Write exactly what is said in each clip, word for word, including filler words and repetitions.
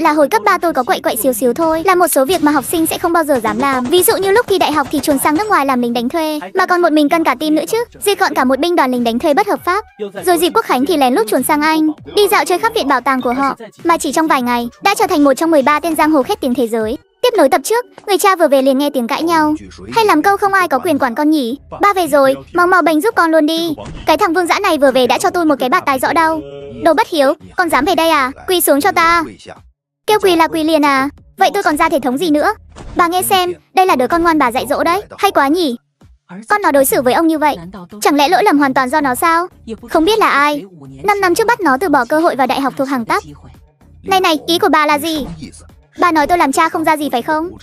Chuyện là hồi cấp ba tôi có quậy quậy xíu xíu thôi, là một số việc mà học sinh sẽ không bao giờ dám làm. Ví dụ như lúc thi đại học thì chuồn sang nước ngoài làm lính đánh thuê, mà còn một mình cân cả team nữa chứ, diệt gọn cả một binh đoàn lính đánh thuê bất hợp pháp. Rồi dịp Quốc khánh thì lén lút chuồn sang Anh, đi dạo chơi khắp viện bảo tàng của họ, mà chỉ trong vài ngày đã trở thành một trong mười ba tên giang hồ khét tiếng thế giới. Tiếp nối tập trước, người cha vừa về liền nghe tiếng cãi nhau. Hay làm câu không ai có quyền quản con nhỉ? Ba về rồi, mau mau bênh giúp con luôn đi. Cái thằng Vương Dã này vừa về đã cho tôi một cái bạt tai rõ đau. Đồ bất hiếu, con dám về đây à? Quỳ xuống cho ta. Kêu quỳ là quỳ liền à? Vậy tôi còn ra thể thống gì nữa? Bà nghe xem, đây là đứa con ngoan bà dạy dỗ đấy. Hay quá nhỉ? Con nó đối xử với ông như vậy, chẳng lẽ lỗi lầm hoàn toàn do nó sao? Không biết là ai. Năm năm trước bắt nó từ bỏ cơ hội vào đại học thuộc hàng tắp. Này này, ý của bà là gì? Bà nói tôi làm cha không ra gì phải không?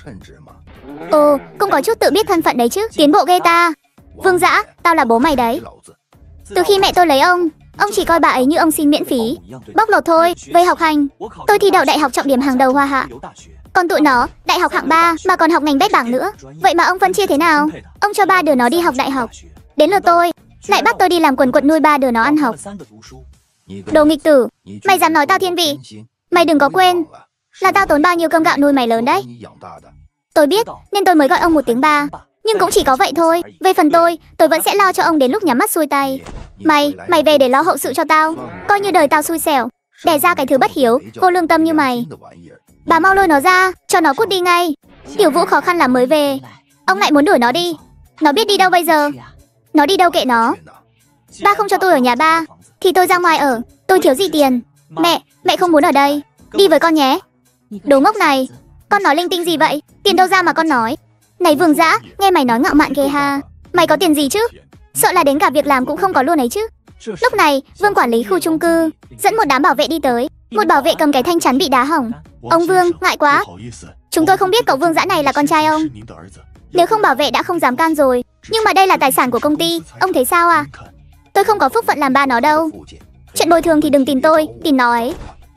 Ồ, cũng có chút tự biết thân phận đấy chứ. Tiến bộ ghê ta. Vương Dã, tao là bố mày đấy. Từ khi mẹ tôi lấy ông, ông chỉ coi bà ấy như ông xin miễn phí. Bóc lột thôi. Về học hành, tôi thi đậu đại học trọng điểm hàng đầu Hoa Hạ. Còn tụi nó, đại học hạng ba mà còn học ngành bét bảng nữa. Vậy mà ông phân chia thế nào? Ông cho ba đứa nó đi học đại học, đến lượt tôi lại bắt tôi đi làm quần quật nuôi ba đứa nó ăn học. Đồ nghịch tử, mày dám nói tao thiên vị? Mày đừng có quên là tao tốn bao nhiêu cơm gạo nuôi mày lớn đấy. Tôi biết nên tôi mới gọi ông một tiếng ba, nhưng cũng chỉ có vậy thôi. Về phần tôi, tôi vẫn sẽ lo cho ông đến lúc nhắm mắt xuôi tay. Mày, mày về để lo hậu sự cho tao, coi như đời tao xui xẻo, đẻ ra cái thứ bất hiếu, vô lương tâm như mày. Bà mau lôi nó ra, cho nó cút đi ngay. Tiểu Vũ khó khăn lắm mới về, ông lại muốn đuổi nó đi. Nó biết đi đâu bây giờ? Nó đi đâu kệ nó. Ba không cho tôi ở nhà ba, thì tôi ra ngoài ở. Tôi thiếu gì tiền? Mẹ, mẹ không muốn ở đây. Đi với con nhé. Đồ ngốc này, con nói linh tinh gì vậy? Tiền đâu ra mà con nói? Này Vương Dã, nghe mày nói ngạo mạn ghê ha. Mày có tiền gì chứ? Sợ là đến cả việc làm cũng không có luôn ấy chứ. Lúc này, Vương quản lý khu chung cư dẫn một đám bảo vệ đi tới. Một bảo vệ cầm cái thanh chắn bị đá hỏng. Ông Vương, ngại quá, chúng tôi không biết cậu Vương Dã này là con trai ông. Nếu không bảo vệ đã không dám can rồi. Nhưng mà đây là tài sản của công ty, ông thấy sao à? Tôi không có phúc phận làm ba nó đâu. Chuyện bồi thường thì đừng tìm tôi, tìm nó ấy.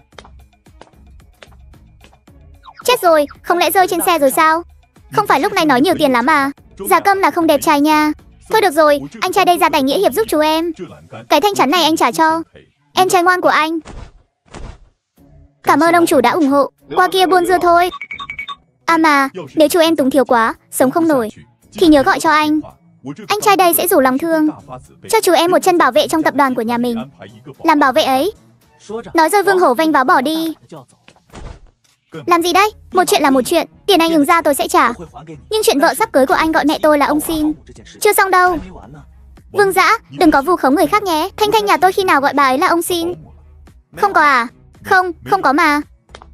Chết rồi, không lẽ rơi trên xe rồi sao? Không phải lúc này nói nhiều tiền lắm à? Giả câm là không đẹp trai nha. Thôi được rồi, anh trai đây ra tay nghĩa hiệp giúp chú em. Cái thanh chắn này anh trả cho. Em trai ngoan của anh. Cảm ơn ông chủ đã ủng hộ. Qua kia buôn dưa thôi. À mà, nếu chú em túng thiếu quá, sống không nổi, thì nhớ gọi cho anh. Anh trai đây sẽ rủ lòng thương cho chú em một chân bảo vệ trong tập đoàn của nhà mình. Làm bảo vệ ấy. Nói rồi Vương hổ vênh váo bỏ đi. Làm gì đấy? Một chuyện là một chuyện, tiền anh ứng ra tôi sẽ trả. Nhưng chuyện vợ sắp cưới của anh gọi mẹ tôi là ông xin, chưa xong đâu. Vương Dã, đừng có vu khống người khác nhé. Thanh Thanh nhà tôi khi nào gọi bà ấy là ông xin? Không có à? Không, không có mà.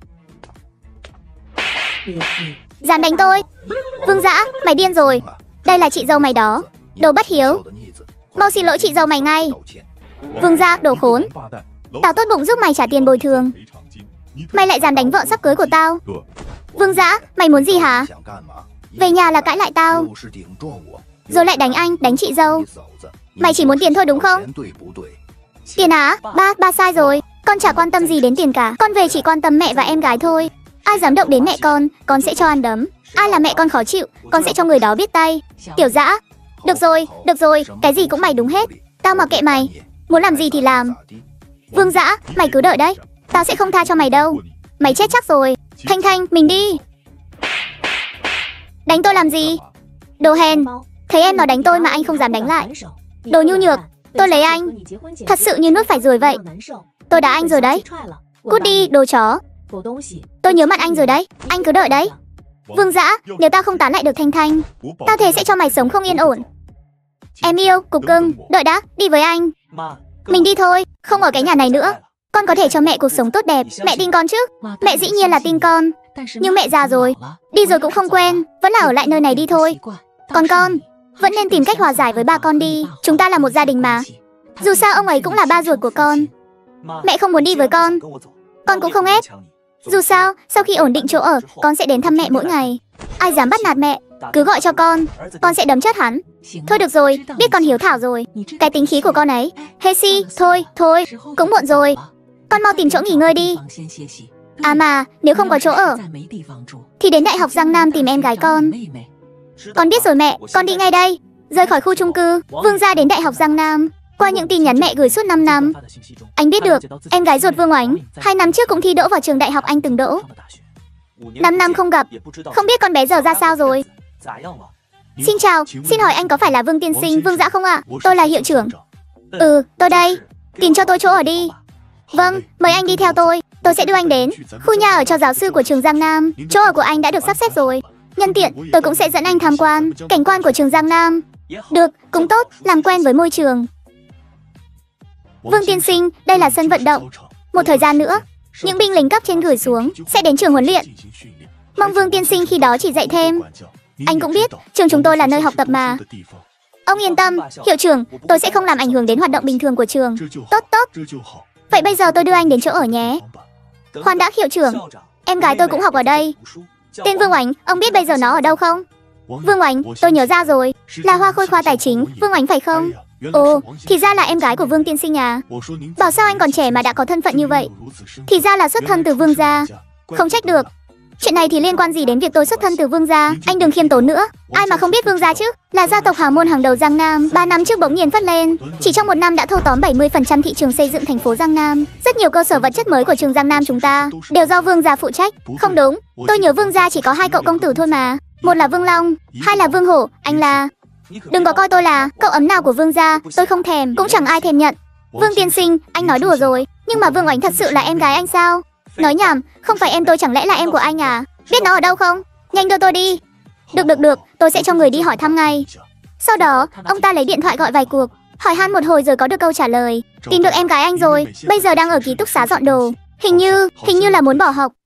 Dám đánh tôi? Vương Dã, mày điên rồi. Đây là chị dâu mày đó. Đồ bất hiếu. Mau xin lỗi chị dâu mày ngay. Vương Dã, đồ khốn. Tao tốt bụng giúp mày trả tiền bồi thường, mày lại dám đánh vợ sắp cưới của tao. Vương Dã, mày muốn gì hả? Về nhà là cãi lại tao, rồi lại đánh anh, đánh chị dâu. Mày chỉ muốn tiền thôi đúng không? Tiền á? Ba, ba sai rồi. Con chả quan tâm gì đến tiền cả. Con về chỉ quan tâm mẹ và em gái thôi. Ai dám động đến mẹ con, con sẽ cho ăn đấm. Ai là mẹ con khó chịu, con sẽ cho người đó biết tay. Tiểu Dã, được rồi, được rồi, cái gì cũng mày đúng hết. Tao mặc kệ mày, muốn làm gì thì làm. Vương Dã, mày cứ đợi đấy, tao sẽ không tha cho mày đâu. Mày chết chắc rồi. Thanh Thanh, mình đi. Đánh tôi làm gì? Đồ hèn. Thấy em nó đánh tôi mà anh không dám đánh lại. Đồ nhu nhược. Tôi lấy anh thật sự như nuốt phải ruồi vậy. Tôi đã anh rồi đấy. Cút đi, đồ chó. Tôi nhớ mặt anh rồi đấy. Anh cứ đợi đấy. Vương Dã, nếu tao không tán lại được Thanh Thanh, tao thề sẽ cho mày sống không yên ổn. Em yêu, cục cưng, đợi đã, đi với anh. Mình đi thôi, không ở cái nhà này nữa. Con có thể cho mẹ cuộc sống tốt đẹp. Mẹ tin con chứ? Mẹ dĩ nhiên là tin con. Nhưng mẹ già rồi, đi rồi cũng không quen, vẫn là ở lại nơi này đi thôi. Còn con, vẫn nên tìm cách hòa giải với ba con đi. Chúng ta là một gia đình mà. Dù sao ông ấy cũng là ba ruột của con. Mẹ không muốn đi với con, con cũng không ép. Dù sao, sau khi ổn định chỗ ở, con sẽ đến thăm mẹ mỗi ngày. Ai dám bắt nạt mẹ, cứ gọi cho con, con sẽ đấm chết hắn. Thôi được rồi, biết con hiếu thảo rồi. Cái tính khí của con ấy. Hê si, thôi, thôi, cũng muộn rồi. Con mau tìm chỗ nghỉ ngơi đi. À mà, nếu không có chỗ ở, thì đến Đại học Giang Nam tìm em gái con. Con biết rồi mẹ, con đi ngay đây. Rời khỏi khu chung cư, Vương ra đến Đại học Giang Nam. Qua những tin nhắn mẹ gửi suốt năm năm, anh biết được em gái ruột Vương Oánh hai năm trước cũng thi đỗ vào trường đại học anh từng đỗ. Năm năm không gặp, không biết con bé giờ ra sao rồi. Xin chào, xin hỏi anh có phải là Vương tiên sinh Vương Dã không ạ? Tôi là hiệu trưởng. Ừ, tôi đây. Tìm cho tôi chỗ ở đi. Vâng, mời anh đi theo tôi. Tôi sẽ đưa anh đến khu nhà ở cho giáo sư của trường Giang Nam. Chỗ ở của anh đã được sắp xếp rồi. Nhân tiện, tôi cũng sẽ dẫn anh tham quan cảnh quan của trường Giang Nam. Được, cũng tốt, làm quen với môi trường. Vương tiên sinh, đây là sân vận động. Một thời gian nữa, những binh lính cấp trên gửi xuống sẽ đến trường huấn luyện. Mong Vương tiên sinh khi đó chỉ dạy thêm. Anh cũng biết, trường chúng tôi là nơi học tập mà. Ông yên tâm, hiệu trưởng, tôi sẽ không làm ảnh hưởng đến hoạt động bình thường của trường. Tốt tốt. Vậy bây giờ tôi đưa anh đến chỗ ở nhé. Khoan đã hiệu trưởng, em gái tôi cũng học ở đây. Tên Vương Oánh, ông biết bây giờ nó ở đâu không? Vương Oánh, tôi nhớ ra rồi. Là Hoa Khôi khoa tài chính, Vương Oánh phải không? Ồ, thì ra là em gái của Vương tiên sinh à? Bảo sao anh còn trẻ mà đã có thân phận như vậy? Thì ra là xuất thân từ Vương gia. Không trách được. Chuyện này thì liên quan gì đến việc tôi xuất thân từ Vương gia? Anh đừng khiêm tốn nữa. Ai mà không biết Vương gia chứ? Là gia tộc hào môn hàng đầu Giang Nam. Ba năm trước bỗng nhiên phất lên. Chỉ trong một năm đã thâu tóm bảy mươi phần trăm thị trường xây dựng thành phố Giang Nam. Rất nhiều cơ sở vật chất mới của trường Giang Nam chúng ta đều do Vương gia phụ trách. Không đúng, tôi nhớ Vương gia chỉ có hai cậu công tử thôi mà. Một là Vương Long, hai là Vương Hổ. Anh là... Đừng có coi tôi là cậu ấm nào của Vương gia. Tôi không thèm, cũng chẳng ai thèm nhận. Vương tiên sinh, anh nói đùa rồi. Nhưng mà Vương Oánh thật sự là em gái anh sao? Nói nhảm, không phải em tôi chẳng lẽ là em của anh à? Biết nó ở đâu không? Nhanh đưa tôi đi. Được được được, tôi sẽ cho người đi hỏi thăm ngay. Sau đó, ông ta lấy điện thoại gọi vài cuộc, hỏi han một hồi rồi có được câu trả lời. Tìm được em gái anh rồi, bây giờ đang ở ký túc xá dọn đồ. Hình như, hình như là muốn bỏ học.